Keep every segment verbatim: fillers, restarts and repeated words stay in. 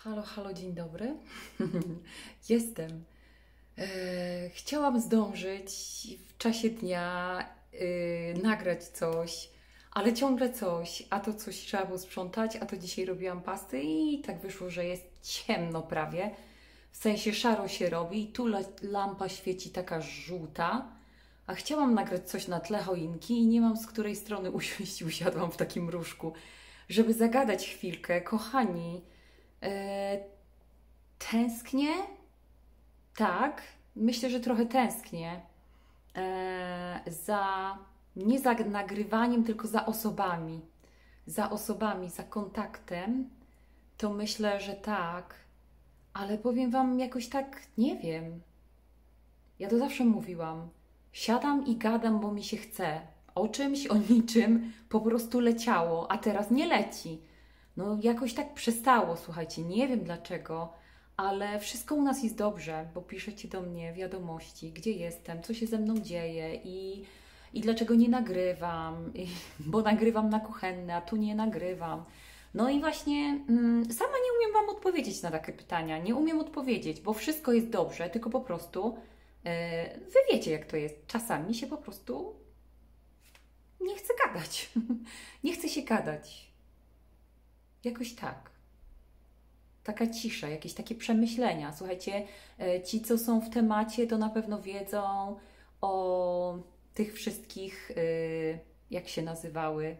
Halo, halo, dzień dobry. Jestem. E, chciałam zdążyć w czasie dnia e, nagrać coś, ale ciągle coś, a to coś trzeba było sprzątać, a to dzisiaj robiłam pasty i tak wyszło, że jest ciemno prawie. W sensie szaro się robi i tu la- lampa świeci taka żółta, a chciałam nagrać coś na tle choinki i nie mam z której strony usiąść i usiadłam w takim różku, żeby zagadać chwilkę. Kochani, e, tęsknię? Tak, myślę, że trochę tęsknię e, za, nie za nagrywaniem, tylko za osobami. Za osobami, za kontaktem, to myślę, że tak, ale powiem Wam jakoś tak, nie wiem. Ja to zawsze mówiłam. Siadam i gadam, bo mi się chce. O czymś, o niczym po prostu leciało, a teraz nie leci. No jakoś tak przestało, słuchajcie, nie wiem dlaczego, ale wszystko u nas jest dobrze, bo piszecie do mnie wiadomości, gdzie jestem, co się ze mną dzieje i, i dlaczego nie nagrywam, i, bo nagrywam na kuchenne, a tu nie nagrywam. No i właśnie mm, sama nie umiem Wam odpowiedzieć na takie pytania, nie umiem odpowiedzieć, bo wszystko jest dobrze, tylko po prostu yy, Wy wiecie jak to jest, czasami się po prostu nie chce gadać, nie chce się gadać, jakoś tak. Taka cisza, jakieś takie przemyślenia. Słuchajcie, e, ci, co są w temacie, to na pewno wiedzą o tych wszystkich, e, jak się nazywały.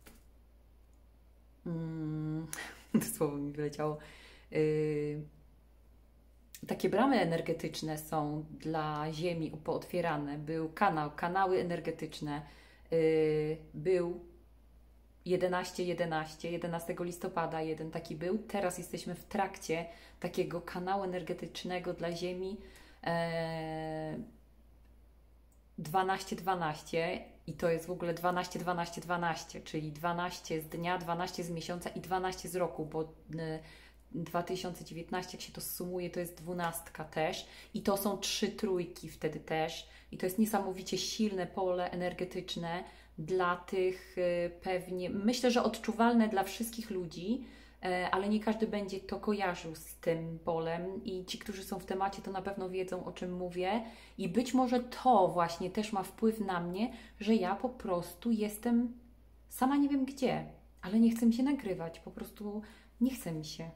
Mm, to słowo mi wyleciało. E, Takie bramy energetyczne są dla Ziemi pootwierane. Był kanał, kanały energetyczne. e, Był jedenaście jedenaście, jedenastego listopada jeden taki był. Teraz jesteśmy w trakcie takiego kanału energetycznego dla Ziemi e, dwanaście dwanaście i to jest w ogóle dwanaście dwanaście dwanaście, czyli dwanaście z dnia, dwanaście z miesiąca i dwanaście z roku, bo e, dwa tysiące dziewiętnaście, jak się to sumuje, to jest dwunastka też i to są trzy trójki wtedy też i to jest niesamowicie silne pole energetyczne dla tych y, pewnie, myślę, że odczuwalne dla wszystkich ludzi, e, ale nie każdy będzie to kojarzył z tym polem i ci, którzy są w temacie, to na pewno wiedzą, o czym mówię i być może to właśnie też ma wpływ na mnie, że ja po prostu jestem sama nie wiem gdzie, ale nie chcę mi się nagrywać, po prostu nie chce mi się.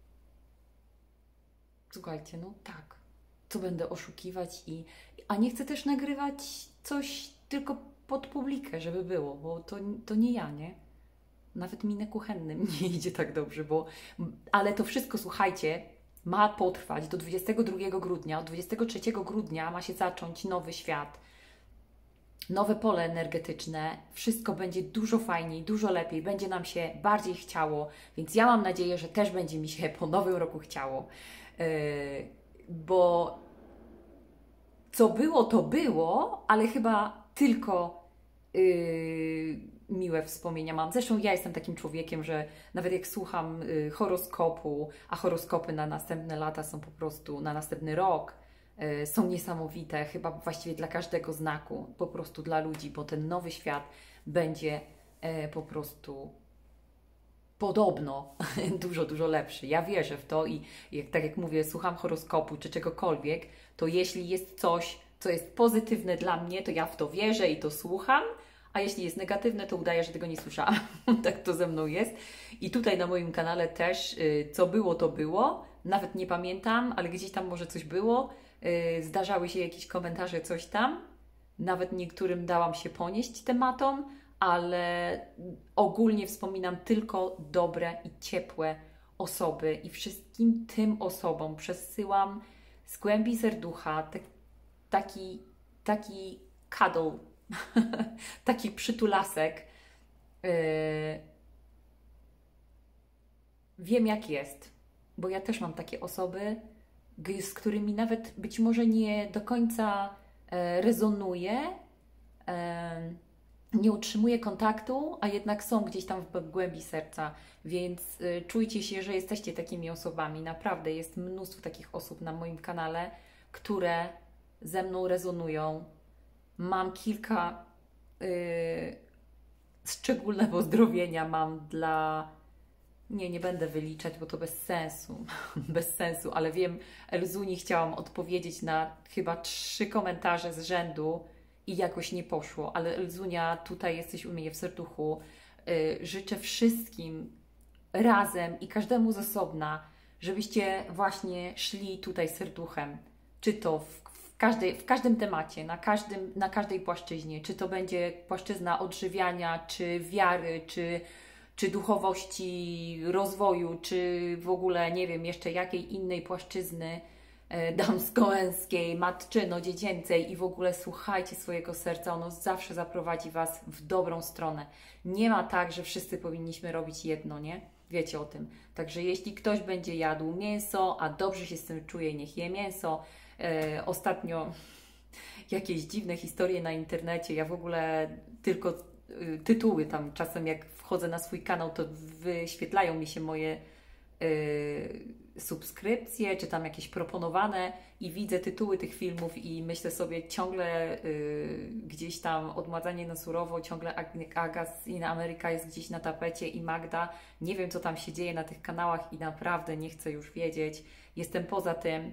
Słuchajcie, no tak, co będę oszukiwać i... A nie chcę też nagrywać coś tylko pod publikę, żeby było, bo to, to nie ja, nie? Nawet mi na kuchennym nie idzie tak dobrze, bo... Ale to wszystko, słuchajcie, ma potrwać do dwudziestego drugiego grudnia. Od dwudziestego trzeciego grudnia ma się zacząć nowy świat, nowe pole energetyczne. Wszystko będzie dużo fajniej, dużo lepiej, będzie nam się bardziej chciało, więc ja mam nadzieję, że też będzie mi się po nowym roku chciało. Yy, bo co było, to było, ale chyba tylko yy, miłe wspomnienia mam. Zresztą ja jestem takim człowiekiem, że nawet jak słucham yy, horoskopu, a horoskopy na następne lata są po prostu, na następny rok, yy, są niesamowite, chyba właściwie dla każdego znaku, po prostu dla ludzi, bo ten nowy świat będzie yy, po prostu podobno dużo, dużo lepszy. Ja wierzę w to i jak, tak jak mówię, słucham horoskopu czy czegokolwiek, to jeśli jest coś, co jest pozytywne dla mnie, to ja w to wierzę i to słucham, a jeśli jest negatywne, to udaję, że tego nie słyszałam. Tak to ze mną jest. I tutaj na moim kanale też, y, co było, to było. Nawet nie pamiętam, ale gdzieś tam może coś było. Y, Zdarzały się jakieś komentarze, coś tam. Nawet niektórym dałam się ponieść tematom, ale ogólnie wspominam tylko dobre i ciepłe osoby i wszystkim tym osobom przesyłam z głębi serducha te, taki, taki cuddle, taki przytulasek. Yy, wiem jak jest, bo ja też mam takie osoby, g- z którymi nawet być może nie do końca e, rezonuję, e, nie utrzymuję kontaktu, a jednak są gdzieś tam w głębi serca, więc y, czujcie się, że jesteście takimi osobami. Naprawdę jest mnóstwo takich osób na moim kanale, które ze mną rezonują. Mam kilka y, szczególne pozdrowienia mam dla Nie, nie będę wyliczać, bo to bez sensu. Bez sensu, ale wiem, Elzuni chciałam odpowiedzieć na chyba trzy komentarze z rzędu i jakoś nie poszło, ale Elzunia, tutaj jesteś u mnie w serduchu. Yy, życzę wszystkim razem i każdemu z osobna, żebyście właśnie szli tutaj serduchem. Czy to w, w, każdej, w każdym temacie, na, każdym, na każdej płaszczyźnie. Czy to będzie płaszczyzna odżywiania, czy wiary, czy czy duchowości, rozwoju, czy w ogóle, nie wiem, jeszcze jakiej innej płaszczyzny e, damsko-męskiej, matczyno-dziecięcej i w ogóle słuchajcie swojego serca, ono zawsze zaprowadzi Was w dobrą stronę. Nie ma tak, że wszyscy powinniśmy robić jedno, nie? Wiecie o tym. Także jeśli ktoś będzie jadł mięso, a dobrze się z tym czuje, niech je mięso. E, ostatnio jakieś dziwne historie na internecie, ja w ogóle tylko tytuły tam czasem jak wchodzę na swój kanał, to wyświetlają mi się moje y, subskrypcje, czy tam jakieś proponowane i widzę tytuły tych filmów i myślę sobie ciągle y, gdzieś tam odmładzanie na surowo, ciągle Aga z In Ameryka jest gdzieś na tapecie i Magda. Nie wiem, co tam się dzieje na tych kanałach i naprawdę nie chcę już wiedzieć. Jestem poza tym.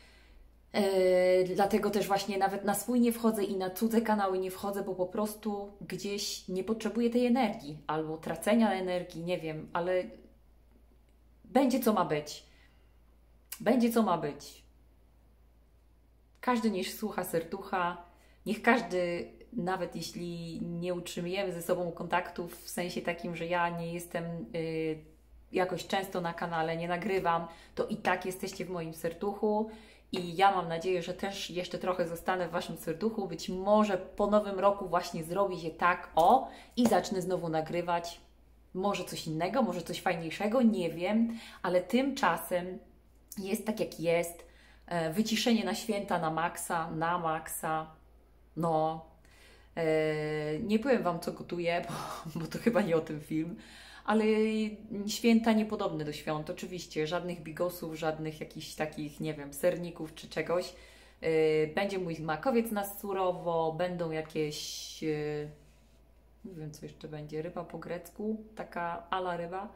Yy, dlatego też właśnie nawet na swój nie wchodzę i na cudze kanały nie wchodzę, bo po prostu gdzieś nie potrzebuję tej energii albo tracenia energii, nie wiem, ale będzie co ma być. Będzie co ma być. Każdy niech słucha serducha, niech każdy, nawet jeśli nie utrzymujemy ze sobą kontaktów w sensie takim, że ja nie jestem yy, jakoś często na kanale, nie nagrywam, to i tak jesteście w moim serduchu. I ja mam nadzieję, że też jeszcze trochę zostanę w Waszym serduchu. Być może po nowym roku właśnie zrobi się tak, o, i zacznę znowu nagrywać. Może coś innego, może coś fajniejszego, nie wiem, ale tymczasem jest tak jak jest. Wyciszenie na święta, na maksa, na maksa. No, nie powiem Wam, co gotuję, bo, bo to chyba nie o tym film. Ale święta niepodobne do świąt, oczywiście, żadnych bigosów, żadnych jakichś takich, nie wiem, serników czy czegoś. Yy, będzie mój makowiec na surowo, będą jakieś, yy, nie wiem co jeszcze będzie, ryba po grecku, taka ala ryba.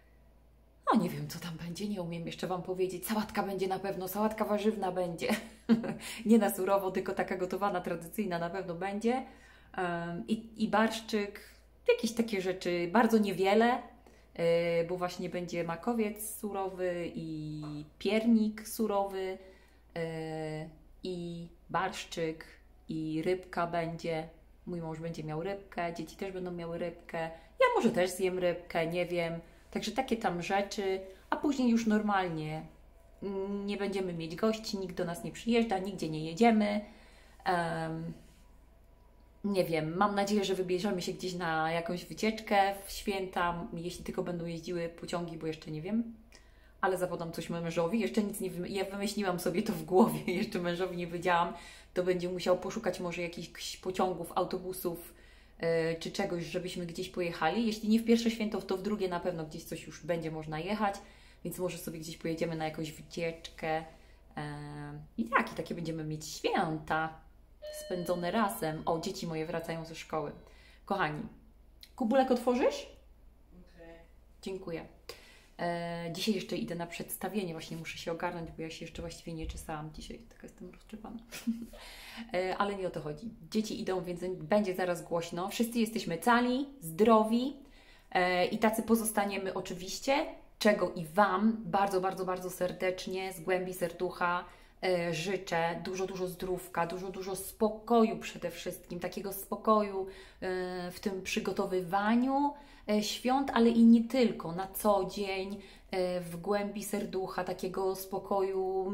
No nie wiem co tam będzie, nie umiem jeszcze Wam powiedzieć. Sałatka będzie na pewno, sałatka warzywna będzie. Nie na surowo, tylko taka gotowana, tradycyjna na pewno będzie. Yy, i, I barszczyk. Jakieś takie rzeczy, bardzo niewiele, yy, bo właśnie będzie makowiec surowy i piernik surowy yy, i barszczyk i rybka będzie. Mój mąż będzie miał rybkę, dzieci też będą miały rybkę. Ja może też zjem rybkę, nie wiem. Także takie tam rzeczy, a później już normalnie nie będziemy mieć gości, nikt do nas nie przyjeżdża, nigdzie nie jedziemy. Um, Nie wiem, mam nadzieję, że wybierzemy się gdzieś na jakąś wycieczkę w święta, jeśli tylko będą jeździły pociągi, bo jeszcze nie wiem, ale zapodam coś mężowi, jeszcze nic nie wymyśliłam, ja wymyśliłam sobie to w głowie, jeszcze mężowi nie powiedziałam, to będzie musiał poszukać może jakichś pociągów, autobusów yy, czy czegoś, żebyśmy gdzieś pojechali. Jeśli nie w pierwsze święto, to w drugie na pewno gdzieś coś już będzie można jechać, więc może sobie gdzieś pojedziemy na jakąś wycieczkę yy, i tak, i takie będziemy mieć święta spędzone razem. O, dzieci moje wracają ze szkoły. Kochani, kubulek otworzysz? Okay. Dziękuję. E, dzisiaj jeszcze idę na przedstawienie, właśnie muszę się ogarnąć, bo ja się jeszcze właściwie nie czesałam dzisiaj, taka jestem rozczepana. e, ale nie o to chodzi. Dzieci idą, więc będzie zaraz głośno. Wszyscy jesteśmy cali, zdrowi e, i tacy pozostaniemy oczywiście, czego i Wam bardzo, bardzo, bardzo serdecznie, z głębi serducha życzę. Dużo, dużo zdrówka, dużo, dużo spokoju przede wszystkim, takiego spokoju w tym przygotowywaniu świąt, ale i nie tylko, na co dzień, w głębi serducha, takiego spokoju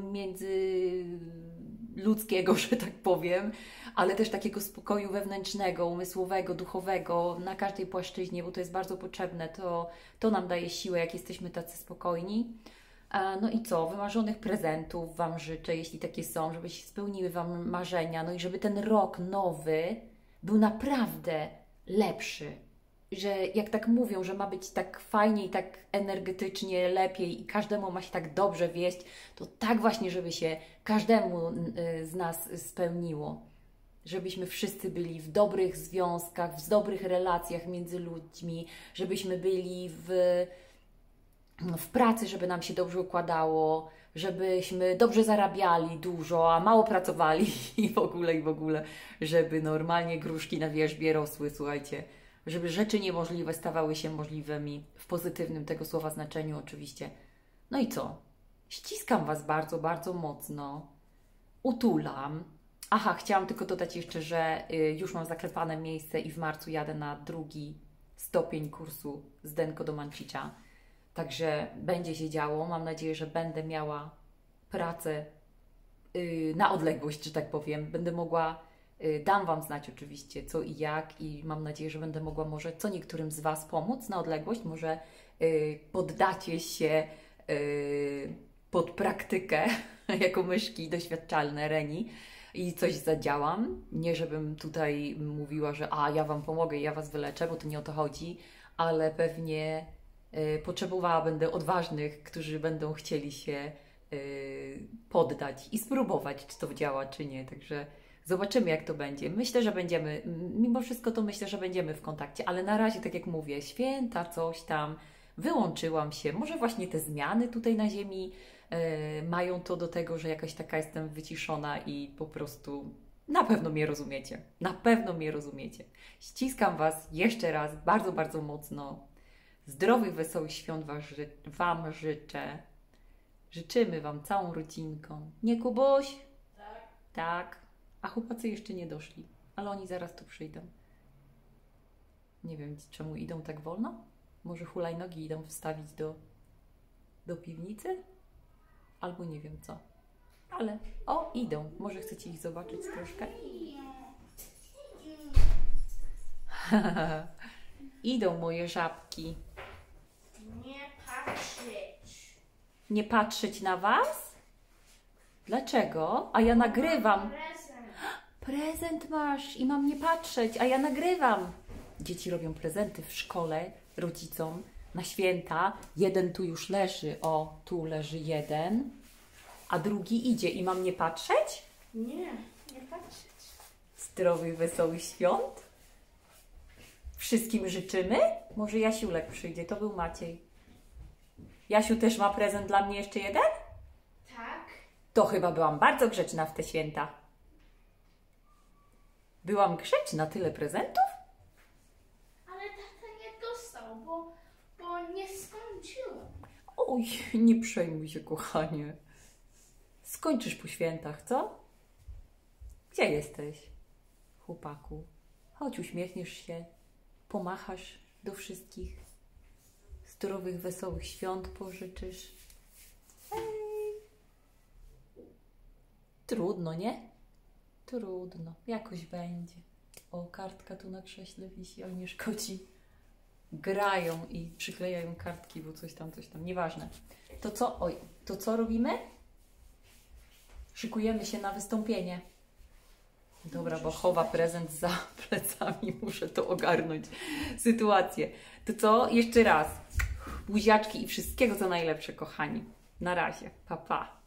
międzyludzkiego, że tak powiem, ale też takiego spokoju wewnętrznego, umysłowego, duchowego, na każdej płaszczyźnie, bo to jest bardzo potrzebne, to, to nam daje siłę, jak jesteśmy tacy spokojni. No i co? Wymarzonych prezentów Wam życzę, jeśli takie są, żeby się spełniły Wam marzenia, no i żeby ten rok nowy był naprawdę lepszy. Że jak tak mówią, że ma być tak fajnie i tak energetycznie lepiej i każdemu ma się tak dobrze wieść, to tak właśnie, żeby się każdemu z nas spełniło. Żebyśmy wszyscy byli w dobrych związkach, w dobrych relacjach między ludźmi, żebyśmy byli w w pracy, żeby nam się dobrze układało, żebyśmy dobrze zarabiali dużo, a mało pracowali i w ogóle, i w ogóle, żeby normalnie gruszki na wierzbie rosły, słuchajcie, żeby rzeczy niemożliwe stawały się możliwymi, w pozytywnym tego słowa znaczeniu oczywiście. No i co? Ściskam Was bardzo, bardzo mocno, utulam. Aha, chciałam tylko dodać jeszcze, że już mam zaklepane miejsce i w marcu jadę na drugi stopień kursu z Denko do Mancicza. Także będzie się działo. Mam nadzieję, że będę miała pracę yy, na odległość, że tak powiem. Będę mogła, yy, dam Wam znać oczywiście co i jak i mam nadzieję, że będę mogła może co niektórym z Was pomóc na odległość. Może yy, poddacie się yy, pod praktykę jako myszki doświadczalne Reni i coś zadziałam. Nie żebym tutaj mówiła, że a ja Wam pomogę, ja Was wyleczę, bo to nie o to chodzi, ale pewnie y, potrzebowała będę odważnych, którzy będą chcieli się y, poddać i spróbować, czy to działa, czy nie. Także zobaczymy, jak to będzie. Myślę, że będziemy, mimo wszystko to myślę, że będziemy w kontakcie, ale na razie, tak jak mówię, święta, coś tam, wyłączyłam się. Może właśnie te zmiany tutaj na ziemi y, mają to do tego, że jakaś taka jestem wyciszona i po prostu na pewno mnie rozumiecie. Na pewno mnie rozumiecie. Ściskam Was jeszcze raz bardzo, bardzo mocno. Zdrowych, wesołych świąt was, Wam życzę. Życzymy Wam całą rodzinką. Nie, Kubuś? Tak. Tak. A chłopacy jeszcze nie doszli, ale oni zaraz tu przyjdą. Nie wiem, czemu idą tak wolno. Może hulajnogi idą wstawić do, do piwnicy? Albo nie wiem co. Ale o, idą. Może chcecie ich zobaczyć troszkę? Idą moje żabki. Nie patrzeć. Nie patrzeć na Was? Dlaczego? A ja nagrywam. Prezent. Prezent masz i mam nie patrzeć, a ja nagrywam. Dzieci robią prezenty w szkole rodzicom na święta. Jeden tu już leży, o, tu leży jeden, a drugi idzie i mam nie patrzeć? Nie, nie patrzeć. Zdrowych, wesołych świąt. Wszystkim życzymy? Może Jasiulek przyjdzie, to był Maciej. Jasiu też ma prezent dla mnie jeszcze jeden? Tak. To chyba byłam bardzo grzeczna w te święta. Byłam grzeczna, tyle prezentów? Ale tata nie dostał, bo, bo nie skończyłem. Oj, nie przejmuj się, kochanie. Skończysz po świętach, co? Gdzie jesteś, chłopaku? Chodź, uśmiechniesz się, pomachasz do wszystkich. Zdrowych, wesołych świąt pożyczysz. Ej. Trudno, nie? Trudno. Jakoś będzie. O, kartka tu na krześle wisi, ale nie szkodzi. Grają i przyklejają kartki, bo coś tam, coś tam. Nieważne. To co? Oj, to co robimy? Szykujemy się na wystąpienie. Dobra, bo chowa prezent za plecami. Muszę to ogarnąć. Sytuację. To co? Jeszcze raz. Buziaczki i wszystkiego co najlepsze, kochani. Na razie. Pa, pa.